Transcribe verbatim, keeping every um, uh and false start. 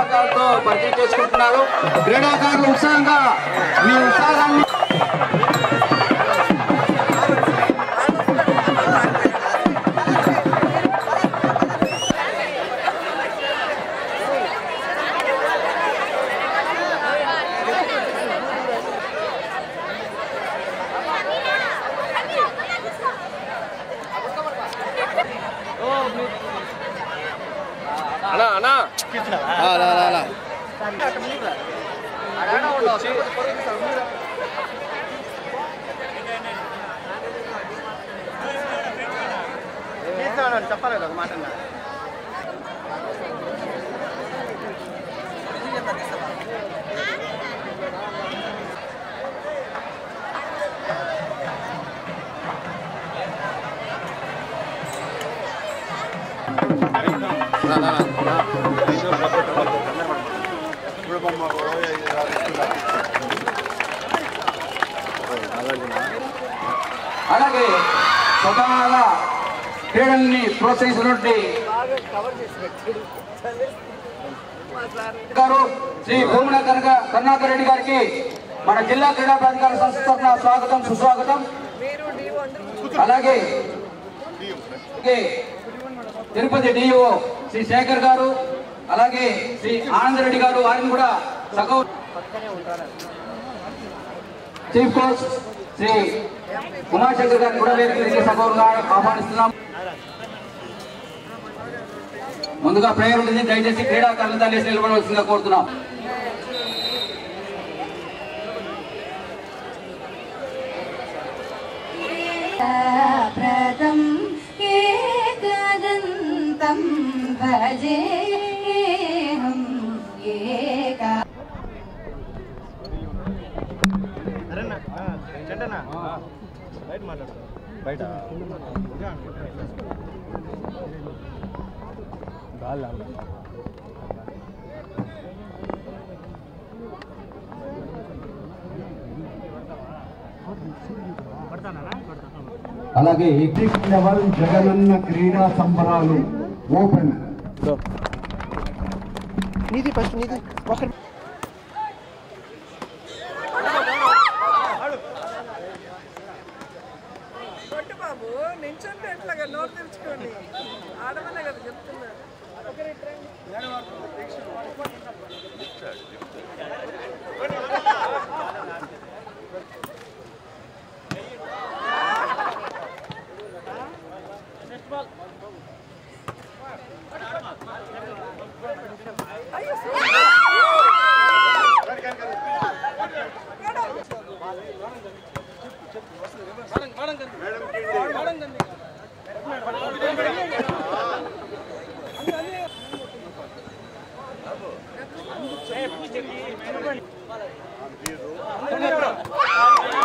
క్రీడాకారులతో పరిచయం చేసుకుంటున్నారు. క్రీడాకారులు ఉత్సాహంగా మీ ఉత్సాహాన్ని అన్నా అన్నా అలా అలా అలా చెప్పాలి ఒక మాట అలాగే స్వతహాగా క్రీడల్ని ప్రోత్సహిస్తున్నటువంటి గారు శ్రీ భూమన కనక కరుణాకర్ రెడ్డి గారికి మన జిల్లా క్రీడా ప్రాధికార సంస్థ తరఫున స్వాగతం సుస్వాగతం. అలాగే తిరుపతి డిఓ శ్రీ శేఖర్ గారు, అలాగే శ్రీ ఆనంద్ రెడ్డి గారు, వారిని కూడా సగౌ చీఫ్ కోచ్ శ్రీ ఉమాశంకర్ గారిని కూడా వేదిక సగౌరవంగా ఆహ్వానిస్తున్నాం. ముందుగా ప్రేయర్ ఉంటుంది, దయచేసి క్రీడాకారులంతా లేచి నిలబడవలసిందిగా కోరుతున్నాం. బయట అలాగే ఎగ్జిట్ లెవెల్ జగనన్న క్రీడా సంబరాలు ఓపెన్ నీది ఫస్ట్ నీది ఒక బాబు నించుంటే ఎట్లాగా నోరు తెరుచుకోండి, ఆడమనే కదా చెప్తున్నారు. అయ్యో